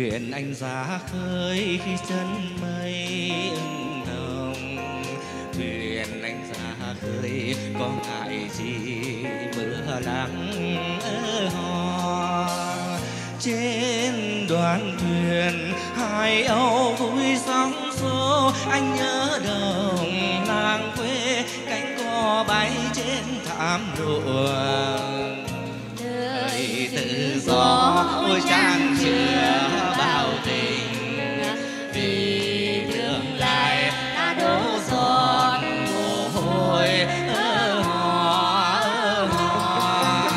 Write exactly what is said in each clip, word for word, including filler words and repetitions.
thuyền anh ra khơi khi chân mây ưng hồng. Thuyền anh ra khơi có ngại gì mưa nắng ở hò. Trên đoàn thuyền hai âu vui sóng xô, anh nhớ đồng làng quê cánh cò bay trên thảm ruộng. Đời tự do ôi chan chứa bao tình, vì tương lai đã đổ giọt mồ hôi ở hò ở hò.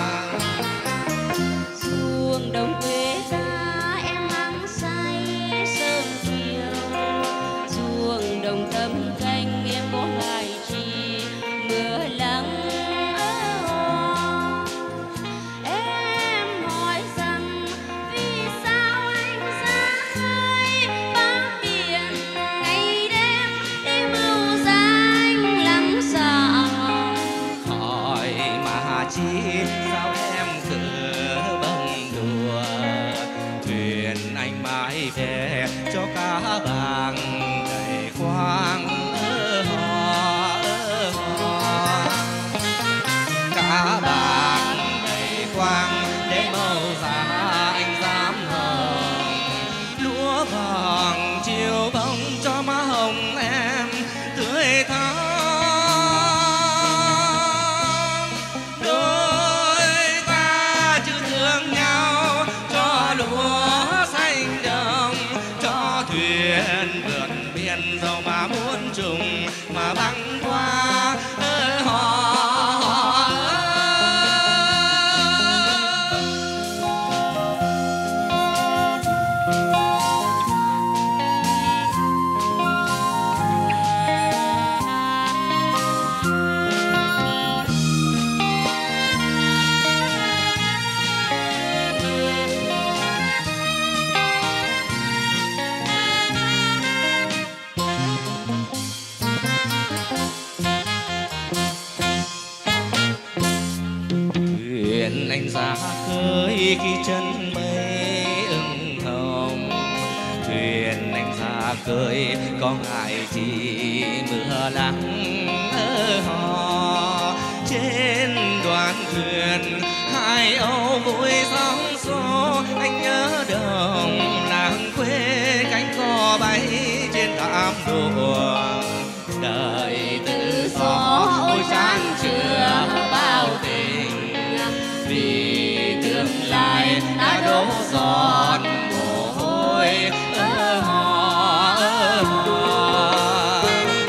Xuồng đồng quê ta em hăng say sớm chiều, xuồng đồng thấm canh em có ngại chi mưa lắng. Sao em cứ bâng đùa, thuyền anh mãi về cho cả bàng đầy khoang ở hò ở hò. Cả bàng đầy khoang để màu da anh dám hồng, lúa vàng chiều bông cho má hồng em tươi thắm. Thuyền vượt biển dầu mà muốn trùng mà băng qua ở hò. Thuyền anh ra khơi khi chân mây ưng hồng. Thuyền anh ra khơi có ngại gì mưa nắng ở hò. Trên đoàn thuyền hai âu vui sóng xô, anh nhớ đồng làng quê cánh cò bay trên thảm ruộng. Đời tự do ôi chan chứa bao tình, vì tương lai đã đổ giọt mồ hôi ở hò ở hò.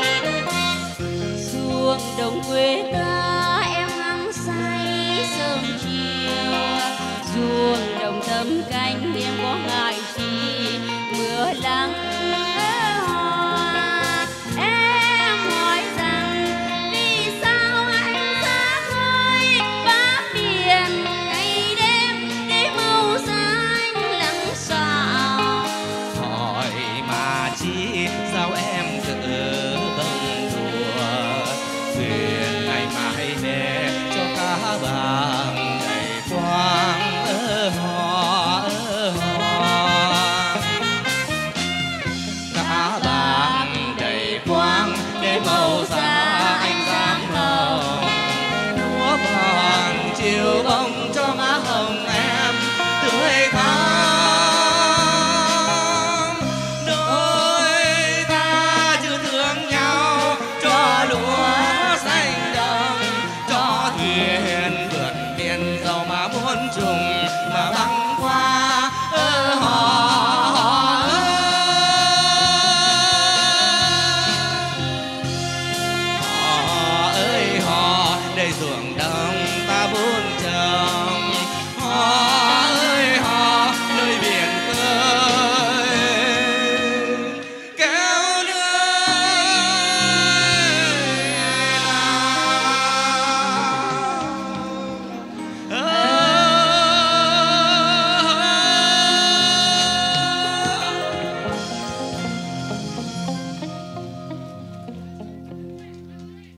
Xuồng đồng quê ta em hăng say sớm chiều, xuồng đồng thấm canh em có ngại chi mưa lắng. Sao em cứ bâng đùa, thuyền ngày mãi về cho cả bàng